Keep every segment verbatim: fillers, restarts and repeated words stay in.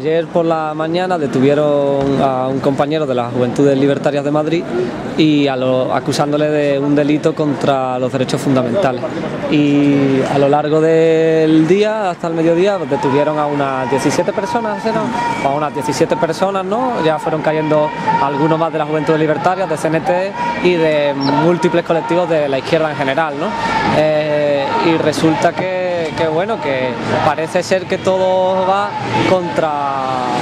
ayer por la mañana detuvieron a un compañero de las Juventudes Libertarias de Madrid y a lo, acusándole de un delito contra los derechos fundamentales. Y a lo largo del día, hasta el mediodía, detuvieron a unas diecisiete personas, ¿no? A unas diecisiete personas, ¿no? Ya fueron cayendo algunos más de las Juventudes Libertarias, de C N T y de múltiples colectivos de la izquierda en general, ¿no? Eh, y resulta que, que, bueno, que parece ser que todo va contra...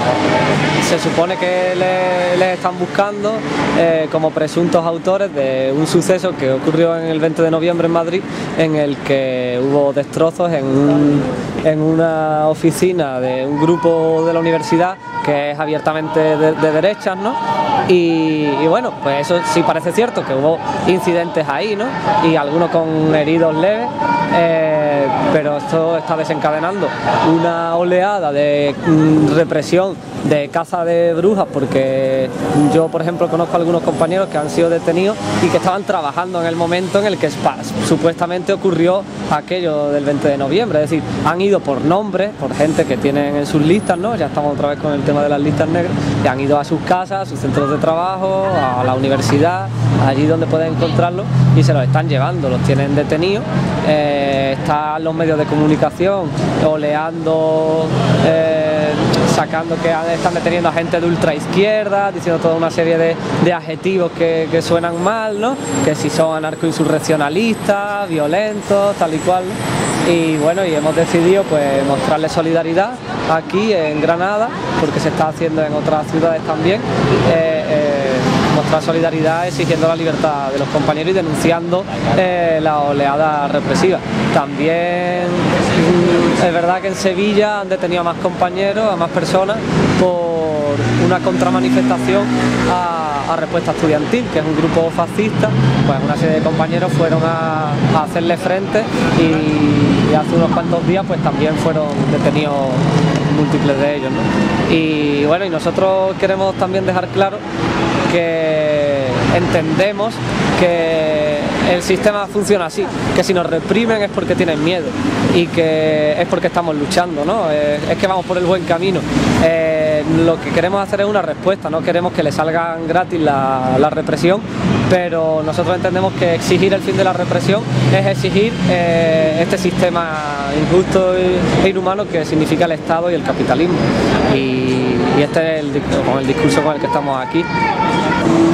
Se supone que les le están buscando eh, como presuntos autores de un suceso que ocurrió en el veinte de noviembre en Madrid, en el que hubo destrozos en, un, en una oficina de un grupo de la universidad que es abiertamente de, de derechas, ¿no? Y, y bueno, pues eso sí parece cierto, que hubo incidentes ahí, ¿no? Y algunos con heridos leves, eh, pero esto está desencadenando una oleada de mm, represión, de caza de brujas, porque yo, por ejemplo, conozco a algunos compañeros que han sido detenidos y que estaban trabajando en el momento en el que supuestamente ocurrió aquello del veinte de noviembre, es decir, han ido por nombre, por gente que tienen en sus listas, ¿no? Ya estamos otra vez con el tema de las listas negras, y han ido a sus casas, a sus centros de trabajo, a la universidad, allí donde pueden encontrarlos, y se los están llevando, los tienen detenidos. Eh, están los medios de comunicación oleando, eh, sacando que están deteniendo a gente de ultraizquierda, diciendo toda una serie de, de adjetivos que, que suenan mal, ¿no? Que si son anarcoinsurreccionalistas, violentos, tal y cual, ¿no? Y bueno, y hemos decidido pues mostrarles solidaridad aquí en Granada, porque se está haciendo en otras ciudades también, eh, eh, mostrar solidaridad exigiendo la libertad de los compañeros y denunciando eh, la oleada represiva. También mm, es verdad que en Sevilla han detenido a más compañeros, a más personas, por una contramanifestación a, a Respuesta Estudiantil, que es un grupo fascista. Pues una serie de compañeros fueron a, a hacerle frente y, y hace unos cuantos días pues también fueron detenidos múltiples de ellos, ¿no? Y bueno, y nosotros queremos también dejar claro que entendemos que el sistema funciona así, que si nos reprimen es porque tienen miedo y que es porque estamos luchando, ¿no? Es, es que vamos por el buen camino. Eh, lo que queremos hacer es una respuesta, no queremos que le salgan gratis la, la represión, pero nosotros entendemos que exigir el fin de la represión es exigir eh, este sistema injusto e inhumano que significa el Estado y el capitalismo. Y, y este es el, con el discurso con el que estamos aquí.